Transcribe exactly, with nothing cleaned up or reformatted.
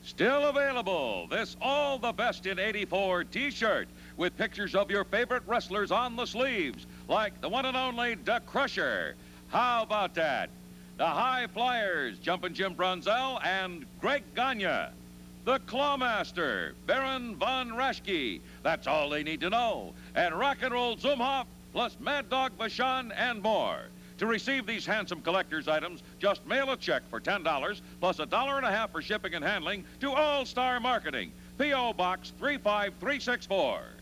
Still available, this All the Best in eighty-four t-shirt with pictures of your favorite wrestlers on the sleeves, like the one and only The Crusher. How about that? The High Flyers, Jumpin' Jim Brunzell and Greg Gagne. The Clawmaster, Baron von Raschke. That's all they need to know. And Rock and Roll Zumhofe, plus Mad Dog Vachon and more. To receive these handsome collector's items, just mail a check for ten dollars plus a dollar and a half for shipping and handling to All Star Marketing, P O Box three five three six four.